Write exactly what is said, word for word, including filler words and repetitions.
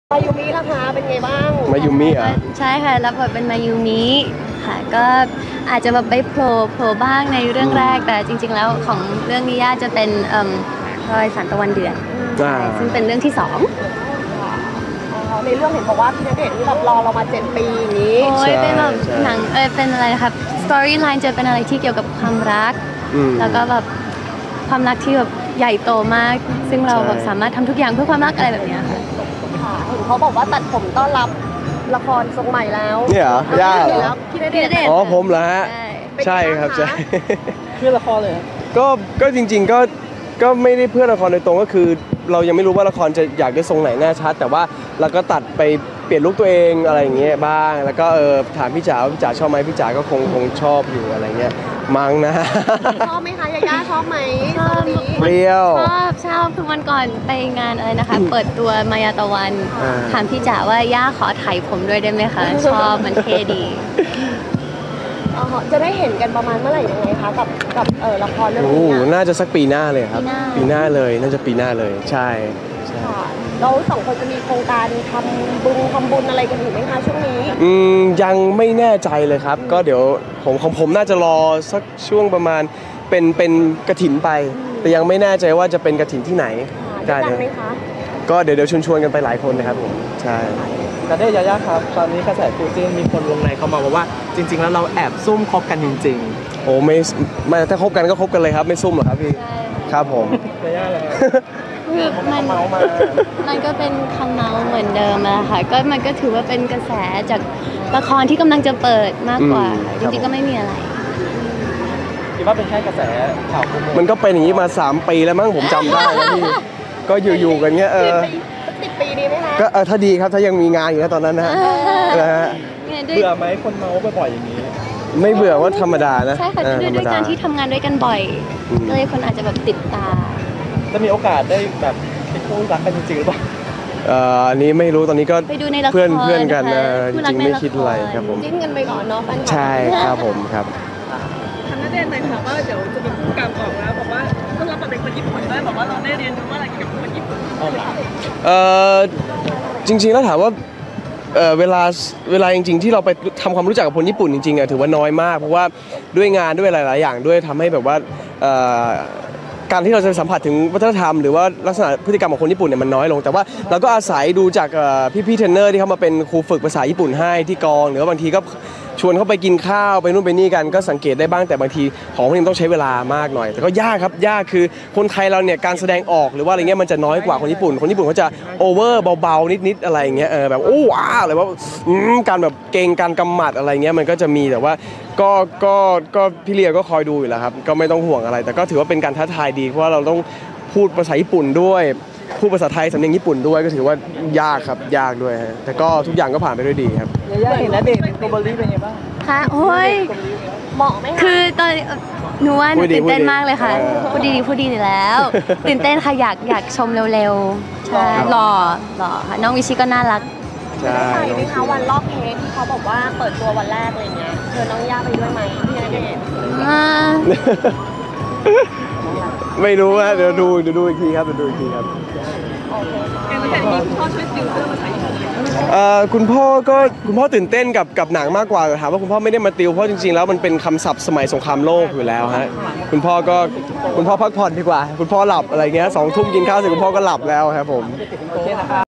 มายูมิล่ะคะเป็นไงบ้างมายูมิอ่ะใช่ค่ะรับบทเป็นมายูมิค่ะก็อาจจะแบบไปโผล่โผล่บ้างในเรื่องแรกแต่จริงๆแล้วของเรื่องนี้ย่าจะเป็นเอ่อพลอยสันตะวันเดือนใช่ซึ่งเป็นเรื่องที่สองในเรื่องเห็นบอกว่าพี่ณเดชน์นี่แบบรอเรามาเจ็ดปีอย่างนี้โอ้ยเป็นแบบหนังเออเป็นอะไรนะครับสตอรี่ไลน์จะเป็นอะไรที่เกี่ยวกับความรักแล้วก็แบบความรักที่แบบใหญ่โตมากซึ่งเราแบบสามารถทำทุกอย่างเพื่อความรักอะไรแบบนี้ค่ะเห็นเขาบอกว่าตัดผมต้อนรับละครทรงใหม่แล้วเนี่ยเหรอย่าเหรอพี่ณเดชน์อ๋อผมเหรอฮะใช่ครับใช่เพื่อละครเลยก็ก็จริงๆก็ก็ไม่ได้เพื่อละครโดยตรงก็คือเรายังไม่รู้ว่าละครจะอยากได้ทรงไหนแน่ชัดแต่ว่าเราก็ตัดไปเปลี่ยนลุคตัวเองอะไรอย่างเงี้ยบ้างแล้วก็เออถามพี่จ๋าพี่จ๋าชอบไหมพี่จ๋าก็คงคงชอบอยู่อะไรเงี้ยมั้งนะชอบไหมคะยาย่าชอบไหมชอบเปรี้ยวชอบชอบคือวันก่อนไปงานอะไรนะคะเปิดตัวมายาตะวันถามพี่จ๋าว่าย่าขอถ่ายผมด้วยได้ไหมคะชอบมันเท่ดีจะได้เห็นกันประมาณเมื่อไหร่ยังไงคะกับกับเออละครเรื่องนี้น่าจะสักปีหน้าเลยครับปีหน้าเลยน่าจะปีหน้าเลยใช่ค่ะเราสองคนจะมีโครงการทำบุญทำบุญอะไรกันอยู่ไหมคะช่วงนี้อืมยังไม่แน่ใจเลยครับก็เดี๋ยวผมของผมน่าจะรอสักช่วงประมาณเป็นเป็นกฐินไปแต่ยังไม่แน่ใจว่าจะเป็นกฐินที่ไหนได้ไหมคะก็เดี๋ยวเดี๋ยวชวนชวนกันไปหลายคนนะครับผมใช่แต่ได้ยาย่าครับตอนนี้กระแสคู่จิ้นมีคนวงในเขามาบอกว่าจริงๆแล้วเราแอบซุ่มคบกันจริงๆโอ้ไม่ไม่ถ้าคบกันก็คบกันเลยครับไม่ซุ่มหรอกครับพี่ครับผมยาย่าเลยคือมันมันก็เป็นคำเมาเหมือนเดิมอะค่ะก็มันก็ถือว่าเป็นกระแสจากละครที่กำลังจะเปิดมากกว่าจริงๆก็ไม่มีอะไรคิดว่าเป็นแค่กระแสข่าวมันก็เป็นอย่างนี้มาสามปีแล้วมั้งผมจำได้นะพี่ก็อยู่ๆกันเงี้ยเออติดปีดีไหมคะก็เออถ้าดีครับถ้ายังมีงานอยู่นะตอนนั้นนะฮะเบื่อไหมคนเมาบ่อยๆอย่างนี้ไม่เบื่อว่าธรรมดานะใช่ค่ะด้วยด้วยการที่ทำงานด้วยกันบ่อยเลยคนอาจจะแบบติดตาจะมีโอกาสได้แบบเป็นคู่รักกันจริงๆหรือเปล่าเอ่ออันนี้ไม่รู้ตอนนี้ก็เพื่อนเพื่อนกันจริงๆไม่คิดอะไรครับผมจิ้นกันไปก่อนเนาะใช่ครับผมครับทำนักเรียนเลยค่ะว่าเดี๋ยวจะมีผู้กำกับออกแล้วบอกว่าต้องรับบทเป็นคนญี่ปุ่นด้วยบอกว่าเราได้เรียนรู้อะไรเกี่ยวกับคนญี่ปุ่นเอ่อจริงๆแล้วถามว่าเอ่อเวลาเวลาจริงๆที่เราไปทำความรู้จักกับคนญี่ปุ่นจริงๆอ่ะถือว่าน้อยมากเพราะว่าด้วยงานด้วยหลายๆอย่างด้วยทำให้แบบว่าการที่เราจะสัมผัสถึงวัฒนธรรมหรือว่าลักษณะพฤติกรรมของคนญี่ปุ่นเนี่ยมันน้อยลงแต่ว่าเราก็อาศัยดูจากพี่ๆเทรนเนอร์ที่เขามาเป็นครูฝึกภาษาญี่ปุ่นให้ที่กองหรือว่าบางทีก็ชวนเขาไปกินข้าวไปนู่นไปนี่กันก็สังเกตได้บ้างแต่บางทีของพวกนี้ต้องใช้เวลามากหน่อยแต่ก็ยากครับยากคือคนไทยเราเนี่ยการแสดงออกหรือว่าอะไรเงี้ยมันจะน้อยกว่าคนญี่ปุ่นคนญี่ปุ่นเขาจะโอเวอร์เบาๆนิดๆอะไรเงี้ยเออแบบโอ้ว้าอะไรว่าการแบบเก่งการกำหมัดอะไรเงี้ยมันก็จะมีแต่ว่าก็ก็ก็พี่เลียก็คอยดูอยู่แล้วครับก็ไม่ต้องห่วงอะไรแต่ก็ถือว่าเป็นการท้าทายดีเพราะว่าเราต้องพูดภาษาญี่ปุ่นด้วยพูดภาษาไทยสำเนียงญี่ปุ่นด้วยก็ถือว่ายากครับยากด้วยฮะแต่ก็ทุกอย่างก็ผ่านไปด้วยดีครับยาย่าเห็นแล้วเด็กโกโบลีเป็นไงบ้างค่ะโอ้ยเหมาะไหมคะคือตอนหนูว่าหนูตื่นเต้นมากเลยค่ะพูดดีพูดดีอยู่แล้วตื่นเต้นค่ะอยากอยากชมเร็วๆใช่หล่อหล่อค่ะน้องวิชิก็น่ารักใช่ไหมคะวันรอบเค้กที่เขาบอกว่าเปิดตัววันแรกอะไรเงี้ยเชิญน้องย่าไปด้วยไหมพี่ณเดชน์ไม่รู้ฮะเดี๋ยวดูเดี๋ยวดูอีกทีครับเดี๋ยวดูอีกทีครับคุณพ่อก็คุณพ่อตื่นเต้นกับกับหนังมากกว่าถามว่าคุณพ่อไม่ได้มาติวเพราะจริงๆแล้วมันเป็นคำศัพท์สมัยสงครามโลกอยู่แล้วฮะคุณพ่อก็คุณพ่อพักผ่อนดีกว่าคุณพ่อหลับอะไรเงี้ยสองทุ่มกินข้าวเสร็จคุณพ่อก็หลับแล้วครับผม